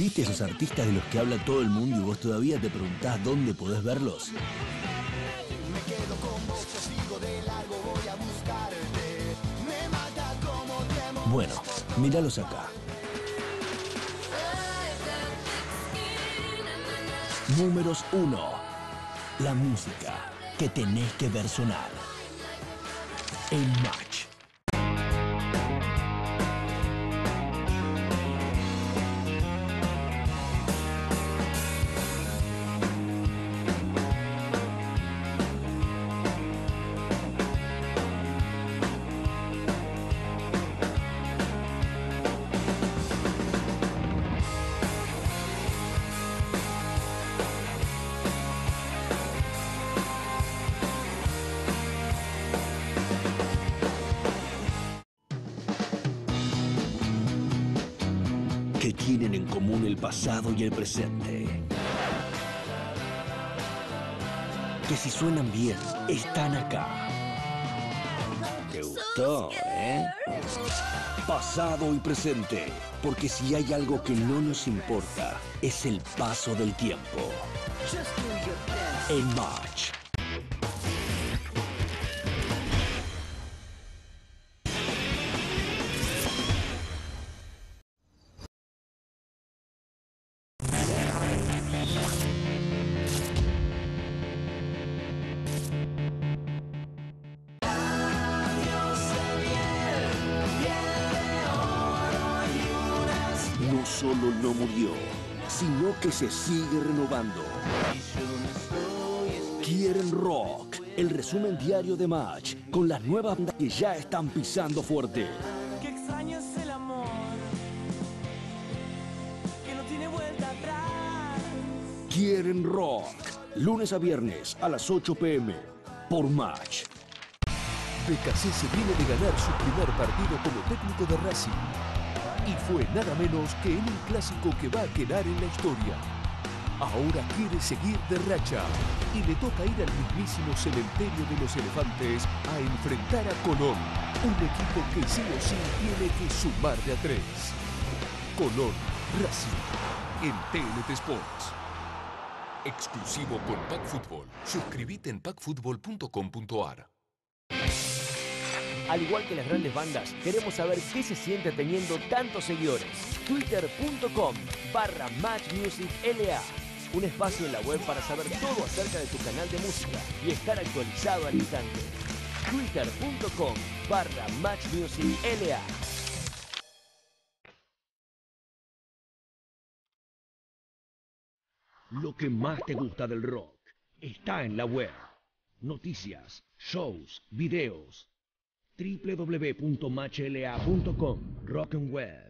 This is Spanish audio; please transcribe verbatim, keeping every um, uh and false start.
¿Viste esos artistas de los que habla todo el mundo y vos todavía te preguntás dónde podés verlos? Bueno, míralos acá. Números uno. La música que tenés que ver sonar. En Match. Que tienen en común el pasado y el presente. Que si suenan bien, están acá. ¿Te gustó, eh? Pasado y presente. Porque si hay algo que no nos importa, es el paso del tiempo. En Match. No solo no murió, sino que se sigue renovando. Quieren Rock, el resumen diario de Match, con las nuevas bandas que ya están pisando fuerte. Qué extraño es el amor, que no tiene vuelta atrás. Quieren Rock, lunes a viernes a las ocho p m por Match. B K C se viene de ganar su primer partido como técnico de Racing. Y fue nada menos que en un clásico que va a quedar en la historia. Ahora quiere seguir de racha y le toca ir al mismísimo cementerio de los elefantes a enfrentar a Colón, un equipo que sí o sí tiene que sumar de a tres. Colón, Racing, en T N T Sports. Exclusivo con Pack Fútbol. Suscríbete en pack fútbol punto com punto a r. Al igual que las grandes bandas, queremos saber qué se siente teniendo tantos seguidores. Twitter punto com barra Match Music L A. Un espacio en la web para saber todo acerca de tu canal de música y estar actualizado al instante. Twitter punto com barra Match Music L A. Lo que más te gusta del rock está en la web. Noticias, shows, videos. w w w punto match l a punto com Rock and Web.